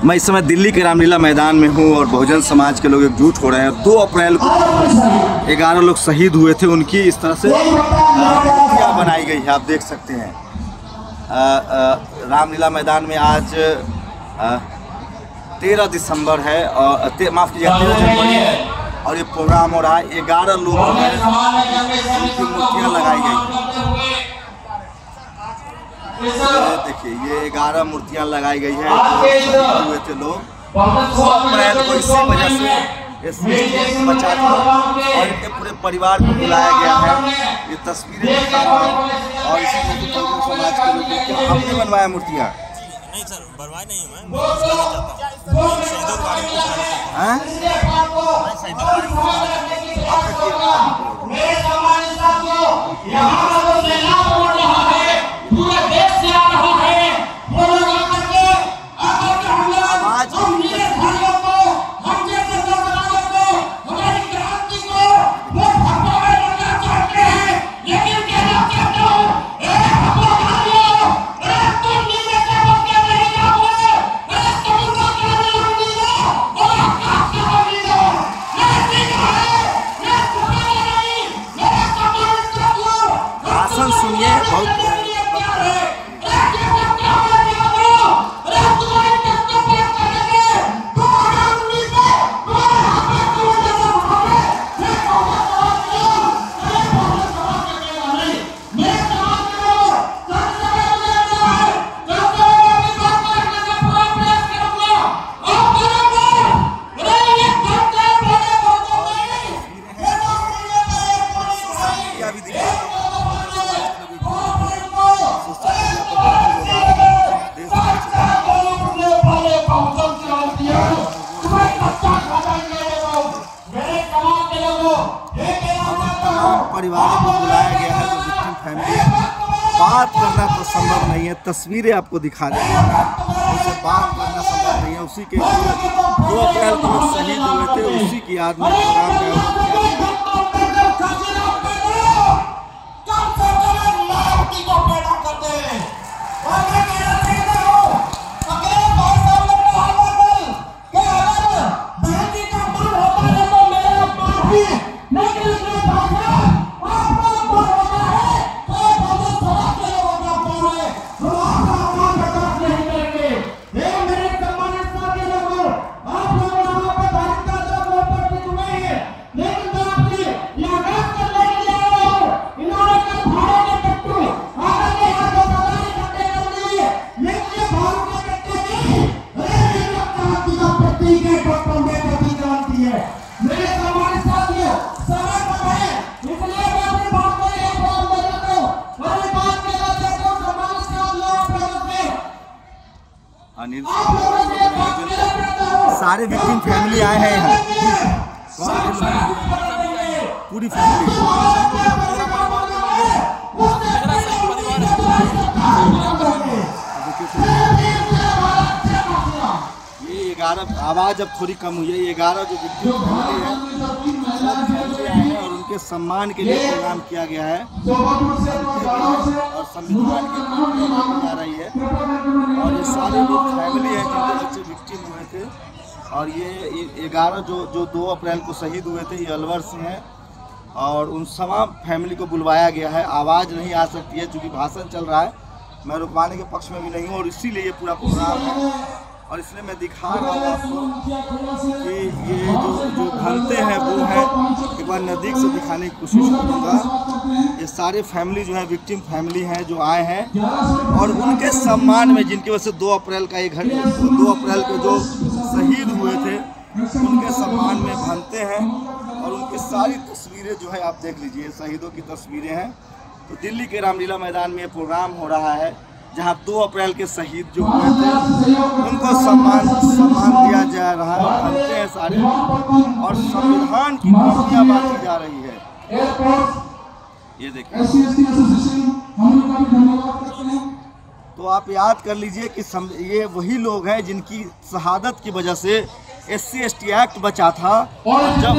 मैं इस समय दिल्ली के रामलीला मैदान में हूँ और बहुजन समाज के लोग एकजुट हो रहे हैं। 2 अप्रैल को 11 लोग शहीद हुए थे, उनकी इस तरह से मूर्तियाँ बनाई गई है, आप देख सकते हैं। रामलीला मैदान में आज 13 दिसंबर है और माफ़ कीजिएगा 13 जनवरी है और ये प्रोग्राम हो रहा है। 11 लोग उनकी मूर्तियाँ लगाई गई। देखिए ये 11 मूर्तियां लगाई गई है जो हुए थे लोग। 2 अप्रैल को इसी वजह से बचा था और इनके पूरे परिवार को बुलाया गया है। ये तस्वीरें दिखा रहा है और इसी तरह समाज के लोग हमने बनवाया मूर्तियां। नहीं सर, बनवाए नहीं सुनिए बहुत परिवारों को बुलाया गया है, जो विक्टिम फैमिली है। बात करना तो संभव नहीं है, तस्वीरें आपको दिखा देंगे, उससे बात करना संभव नहीं है। उसी के 2 अप्रैल को शहीद हुए थे, उसी की याद में प्रोग्राम सारे विक्टिम फैमिली आए हैं यहाँ, पूरी फैमिली। ये 11 आवाज़ अब थोड़ी कम हुई है। ये 11 जो विक्टिम फैमिली है और उनके सम्मान के लिए प्रोग्राम किया गया है और संविधान की जा रही है और ये सारे लोग फैमिली है जिनके बच्चे विक्टिम हुए थे। और ये 11 जो 2 अप्रैल को शहीद हुए थे, ये अलवर से हैं और उन तमाम फैमिली को बुलवाया गया है। आवाज़ नहीं आ सकती है क्योंकि भाषण चल रहा है, मैं रुकवाने के पक्ष में भी नहीं हूँ और इसीलिए ये पूरा प्रोग्राम है। और इसलिए मैं दिखा रहा हूँ आपको कि ये जो घंटे हैं वो है, एक बार नज़दीक से दिखाने की कोशिश करूँगा। ये सारे फैमिली जो है विक्टिम फैमिली हैं जो आए हैं और उनके सम्मान में, जिनकी वजह से 2 अप्रैल का 2 अप्रैल को जो शहीद हुए थे उनके सम्मान में घंटे हैं और उनकी सारी तस्वीरें जो है आप देख लीजिए, शहीदों की तस्वीरें हैं। तो दिल्ली के रामलीला मैदान में ये प्रोग्राम हो रहा है जहां 2 अप्रैल के शहीद जो हुए थे उनको सम्मान दिया जा रहा है। घंटे हैं सारे और संविधान की नीतियाँ बांटी जा रही है। ये देखिए, तो आप याद कर लीजिए कि ये वही लोग हैं जिनकी शहादत की वजह से SC/ST एक्ट बचा था। और जब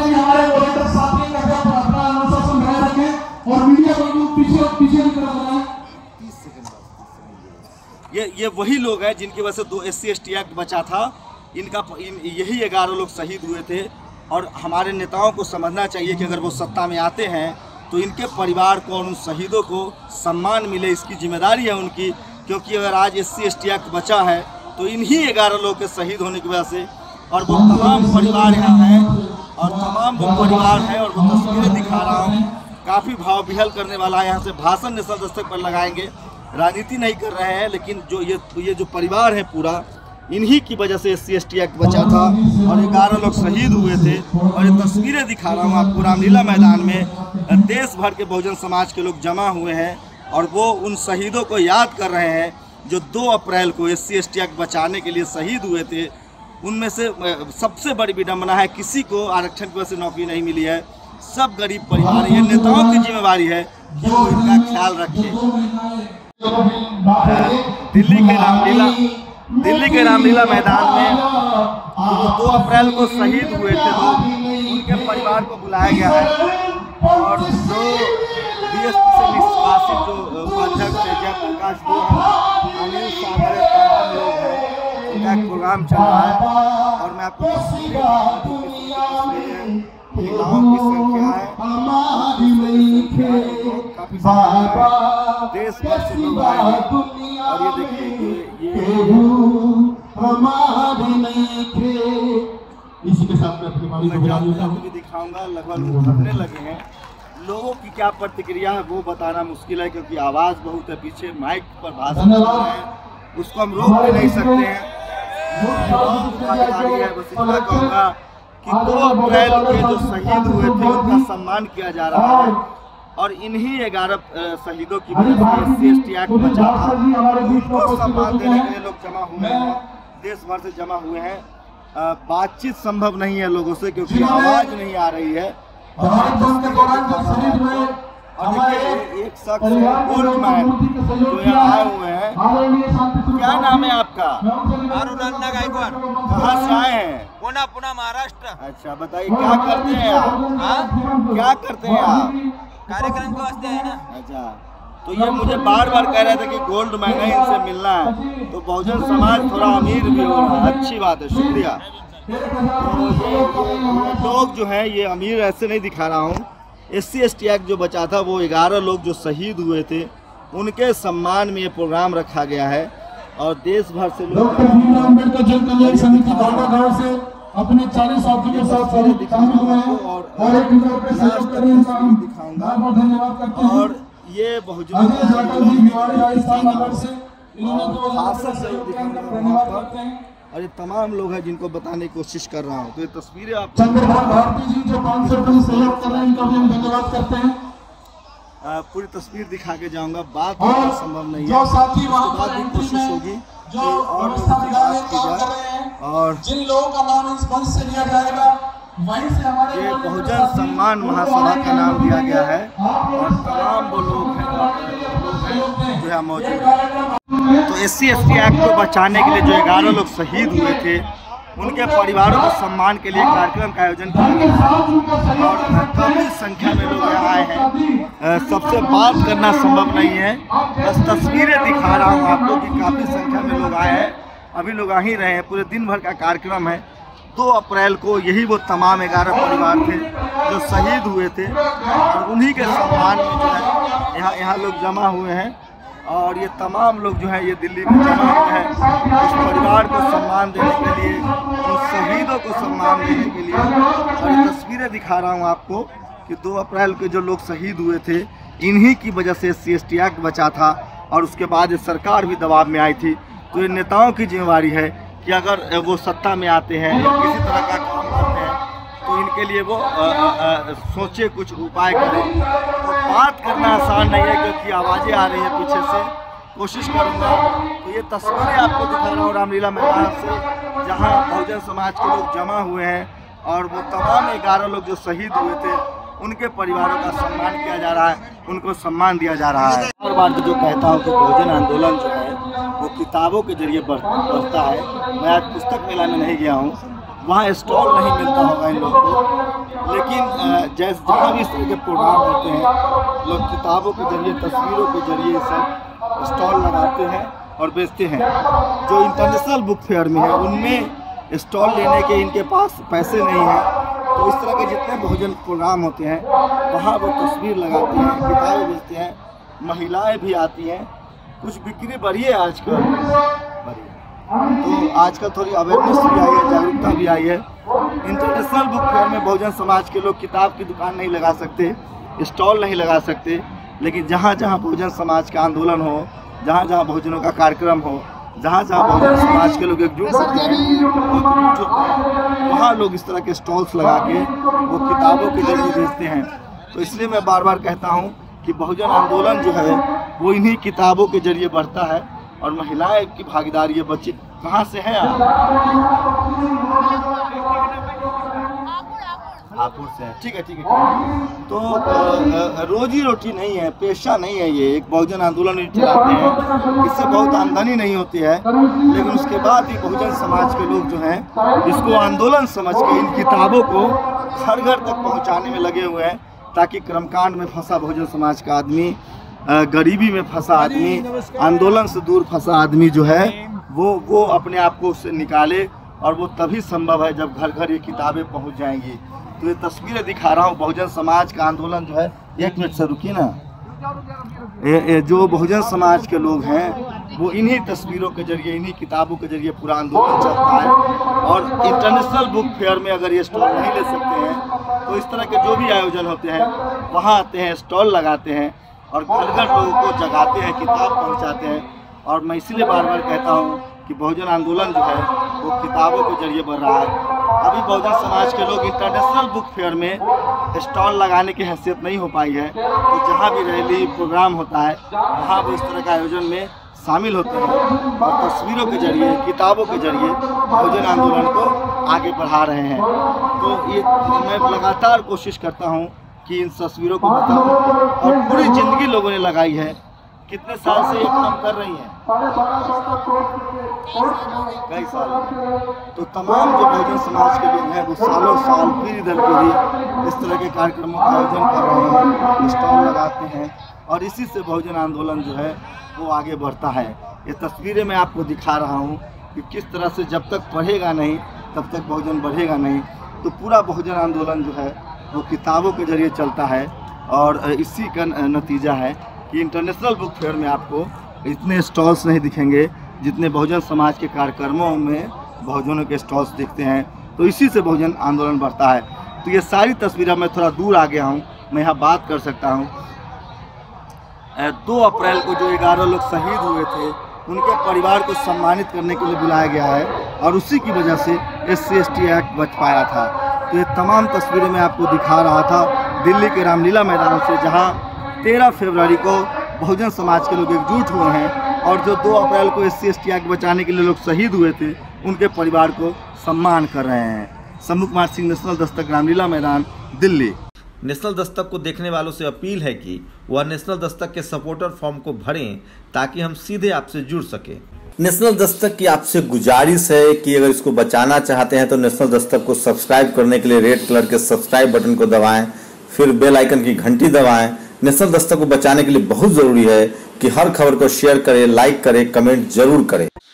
ये वही लोग हैं जिनकी वजह से 2 SC/ST एक्ट बचा था यही 11 लोग शहीद हुए थे। और हमारे नेताओं को समझना चाहिए कि अगर वो सत्ता में आते हैं तो इनके परिवार को और उन शहीदों को सम्मान मिले, इसकी जिम्मेदारी है उनकी। क्योंकि अगर आज SC ST एक्ट बचा है तो इन्हीं 11 लोगों के शहीद होने की वजह से। और वो तमाम परिवार यहाँ हैं और तमाम जो परिवार हैं, और वो तस्वीरें दिखा रहा हूँ, काफ़ी भाव विहल करने वाला है। यहाँ से भाषण नेशनल दस्तक पर लगाएंगे, राजनीति नहीं कर रहे हैं, लेकिन जो ये जो परिवार है पूरा, इन्हीं की वजह से SC ST एक्ट बचा था और 11 लोग शहीद हुए थे। और ये तस्वीरें दिखा रहा हूँ आपको, रामलीला मैदान में देश भर के बहुजन समाज के लोग जमा हुए हैं और वो उन शहीदों को याद कर रहे हैं जो 2 अप्रैल को SC ST एक्ट बचाने के लिए शहीद हुए थे। उनमें से सबसे बड़ी विडम्बना है, किसी को आरक्षण की वजह से नौकरी नहीं मिली है। सब गरीब परिवार, ये नेताओं की जिम्मेदारी है कि वो इनका ख्याल रखें। दिल्ली के रामलीला मैदान में 2 अप्रैल को शहीद हुए थे लोग, उनके परिवार को बुलाया गया है। और जो DSP से निष्कासित जो उपाध्यक्ष है जयप्रकाश वो हैं, अनिल सागर, तमाम लोग हैं, उनका एक प्रोग्राम चल रहा है। और मैं आपको महिलाओं की संख्या है, काफी देश भर से लोग आए हैं। और ये देखिए, इसी के साथ में अपनी दिखाऊंगा, लगभग उभरने लगे हैं। लोगों की क्या प्रतिक्रिया है वो बताना मुश्किल है, क्योंकि आवाज़ बहुत है, पीछे माइक पर भाषण चल रहे हैं, उसको हम रोक भी नहीं सकते हैं। बस इतना कहूँगा कि 2 अप्रैल के जो शहीद हुए थे उनका सम्मान किया जा रहा है। और इन्हीं 11 शहीदों की वजह से SC ST एक्ट बचा था, उनको सम्मान देने के लिए लोग जमा हुए हैं, देश भर से जमा हुए हैं। बातचीत संभव नहीं है लोगों से, क्योंकि आवाज़ नहीं आ रही है। और देखिए, एक शख्स गोल्ड मैन जो यहाँ आए हुए हैं, क्या नाम है आपका? अरुण गायकवाड़। कहाँ से आए हैं? पुणे महाराष्ट्र। अच्छा, बताइए क्या करते हैं आप? क्या करते हैं आप? कार्यक्रम के वास्ते है ना। अच्छा, तो ये मुझे बार बार कह रहे थे कि गोल्ड मैन है, इनसे मिलना है। तो बहुजन समाज थोड़ा अमीर भी हो रहा है, अच्छी बात है, शुक्रिया। तो ये लोग जो हैं, ये अमीर ऐसे नहीं दिखा रहा हूँ। SC ST एक्ट जो बचा था, वो 11 लोग जो शहीद हुए थे उनके सम्मान में ये प्रोग्राम रखा गया है। और देश भर से लोग अम्बेडकर जन कल्याण समिति गाँव से अपने 40 साथियों के साथ शामिल हुए हैं और एक दूसरे पे सहयोग कर रहे हैं। दिखाऊंगा धन्यवाद करते हैं। और ये बहुजन और ये तमाम लोग हैं जिनको बताने की कोशिश कर रहा हूँ। तो ये तस्वीरें आप चंद्रभान भारती जी जो 500 रुपये सहयोग कर रहे हैं, इनका भी हम धन्यवाद करते हैं। पूरी तस्वीर दिखा के जाऊंगा, बात करना संभव नहीं है, जो साथी उसके बाद भी कोशिश होगी जो और व्यवस्था बिगाड़ने का काम कर रहे हैं, और जिन लोगों का नाम इस मंच से लिया जाएगा, वहीं से हमारे ये बहुजन सम्मान महासभा का नाम दिया गया है। और तमाम वो लोग हैं जो यहाँ मौजूद हैं। तो SC ST एक्ट को बचाने के लिए जो 11 लोग शहीद हुए थे, उनके परिवारों के सम्मान के लिए कार्यक्रम का आयोजन किया गया और काफ़ी संख्या में लोग यहाँ आए हैं। सबसे बात करना संभव नहीं है, बस तस्वीरें दिखा रहा हूँ आपको कि काफ़ी संख्या में लोग आए हैं। अभी लोग आ ही रहे हैं, पूरे दिन भर का कार्यक्रम है। 2 अप्रैल को यही वो तमाम 11 परिवार थे जो शहीद हुए थे और उन्हीं के सम्मान में जो है यहाँ लोग जमा हुए हैं। और ये तमाम लोग जो है ये दिल्ली में जमा हुए हैं उस परिवार को सम्मान देने के लिए, उन शहीदों को सम्मान देने के लिए। और ये तस्वीरें दिखा रहा हूँ आपको कि 2 अप्रैल के जो लोग शहीद हुए थे, इन्हीं की वजह से SC ST एक्ट बचा था और उसके बाद ये सरकार भी दबाव में आई थी। तो ये नेताओं की जिम्मेवारी है कि अगर वो सत्ता में आते हैं या किसी तरह का काम करते हैं तो इनके लिए वो सोचे, कुछ उपाय करें। तो बात करना आसान नहीं है क्योंकि आवाज़ें आ रही हैं पीछे से, कोशिश करूँगा। तो ये तस्वीरें आपको दिखा रहा हूँ रामलीला मैदान से, जहाँ बहुजन समाज के लोग जमा हुए हैं और वो तमाम 11 लोग जो शहीद हुए थे उनके परिवारों का सम्मान किया जा रहा है, उनको सम्मान दिया जा रहा है। हर बार जो कहता हूँ कि बहुजन आंदोलन जो है वो किताबों के जरिए बढ़ता है। मैं आज पुस्तक मेला में नहीं गया हूँ, वहाँ स्टॉल नहीं मिलता होगा इन लोगों को, लेकिन जहाँ भी इस तरह के प्रोग्राम होते हैं, लोग किताबों के जरिए, तस्वीरों के जरिए सब स्टॉल लगाते हैं और बेचते हैं। जो इंटरनेशनल बुक फेयर में है उनमें स्टॉल लेने के इनके पास पैसे नहीं हैं, तो इस तरह के जितने भोजन प्रोग्राम होते हैं वहाँ वो तस्वीर लगाते हैं, किताबें बेचते हैं, महिलाएं भी आती हैं। कुछ बिक्री बढ़ी है आजकल, बढ़ी तो आजकल थोड़ी अवेयरनेस भी आई है, जागरूकता भी आई है। इंटरनेशनल बुक फेयर में बहुजन समाज के लोग किताब की दुकान नहीं लगा सकते, स्टॉल नहीं लगा सकते, लेकिन जहाँ जहाँ बहुजन समाज का आंदोलन हो, जहाँ जहाँ बहुजनों का कार्यक्रम हो, जहाँ जहाँ बहुजन समाज के लोग एकजुट होते हैं वहाँ लोग इस तरह के स्टॉल्स लगा के वो किताबों के जरिए बेचते हैं। तो इसलिए मैं बार बार कहता हूँ कि बहुजन आंदोलन जो है वो इन्हीं किताबों के जरिए बढ़ता है। और महिलाएं की भागीदारी है। बच्चे कहाँ से हैं आप? हापुड़ से है। ठीक है ठीक है। तो रोजी रोटी नहीं है, पेशा नहीं है, ये एक बहुजन आंदोलन चलाते हैं, इससे बहुत आमदनी नहीं होती है, लेकिन उसके बाद भी बहुजन समाज के लोग जो हैं इसको आंदोलन समझ के इन किताबों को घर घर तक पहुंचाने में लगे हुए हैं, ताकि कर्मकांड में फंसा बहुजन समाज का आदमी, गरीबी में फंसा आदमी, आंदोलन से दूर फंसा आदमी जो है वो अपने आप को उससे निकाले। और वो तभी संभव है जब घर घर ये किताबें पहुंच जाएंगी। तो ये तस्वीरें दिखा रहा हूँ बहुजन समाज का आंदोलन जो है। एक मिनट से रुकिए ना। ये जो बहुजन समाज के लोग हैं वो इन्हीं तस्वीरों के जरिए, इन्हीं किताबों के जरिए पूरा आंदोलन चलता है। और इंटरनेशनल बुक फेयर में अगर ये स्टॉल नहीं ले सकते हैं तो इस तरह के जो भी आयोजन होते हैं वहाँ आते हैं, स्टॉल लगाते हैं और घर घर लोगों को जगाते हैं, किताब पहुँचाते हैं। और मैं इसीलिए बार बार कहता हूँ कि बहुजन आंदोलन जो है वो किताबों के जरिए बढ़ रहा है। अभी बहुजन समाज के लोग इंटरनेशनल बुक फेयर में स्टॉल लगाने की हैसियत नहीं हो पाई है, तो जहाँ भी रैली प्रोग्राम होता है वहाँ वो इस तरह के आयोजन में शामिल होते हैं और तस्वीरों के जरिए, किताबों के जरिए बहुजन आंदोलन को आगे बढ़ा रहे हैं। तो ये मैं लगातार कोशिश करता हूँ कि इन तस्वीरों को बताऊँ, और पूरी ज़िंदगी लोगों ने लगाई है। कितने साल से ये काम कर रही हैं? कई साल। तो तमाम जो बहुजन समाज के लोग हैं वो सालों साल पीढ़ी दर पीढ़ी इस तरह के कार्यक्रमों का आयोजन कर रहे हैं, स्टॉल लगाते हैं, और इसी से बहुजन आंदोलन जो है वो आगे बढ़ता है। ये तस्वीरें मैं आपको दिखा रहा हूँ कि किस तरह से जब तक पढ़ेगा नहीं तब तक बहुजन बढ़ेगा नहीं। तो पूरा बहुजन आंदोलन जो है वो किताबों के जरिए चलता है, और इसी का नतीजा है कि इंटरनेशनल बुक फेयर में आपको इतने स्टॉल्स नहीं दिखेंगे जितने बहुजन समाज के कार्यक्रमों में बहुजनों के स्टॉल्स दिखते हैं। तो इसी से बहुजन आंदोलन बढ़ता है। तो ये सारी तस्वीरें, मैं थोड़ा दूर आ गया हूँ, मैं यहाँ बात कर सकता हूँ। 2 अप्रैल को जो 11 लोग शहीद हुए थे उनके परिवार को सम्मानित करने के लिए बुलाया गया है, और उसी की वजह से SC/ST एक्ट बच पाया था। तो ये तमाम तस्वीरें मैं आपको दिखा रहा था दिल्ली के रामलीला मैदान से, जहाँ 13 फरवरी को बहुजन समाज के लोग एकजुट हुए हैं, और जो 2 अप्रैल को SC/ST एक्ट बचाने के लिए लोग शहीद हुए थे उनके परिवार को सम्मान कर रहे हैं। शंभू कुमार सिंह, नेशनल दस्तक, रामलीला मैदान, दिल्ली। नेशनल दस्तक को देखने वालों से अपील है कि वह नेशनल दस्तक के सपोर्टर फॉर्म को भरें ताकि हम सीधे आपसे जुड़ सकें। नेशनल दस्तक की आपसे गुजारिश है कि अगर इसको बचाना चाहते हैं तो नेशनल दस्तक को सब्सक्राइब करने के लिए रेड कलर के सब्सक्राइब बटन को दबाएं, फिर बेल आइकन की घंटी दबाएं। नेशनल दस्तक को बचाने के लिए बहुत जरूरी है कि हर खबर को शेयर करें, लाइक करें, कमेंट जरूर करें।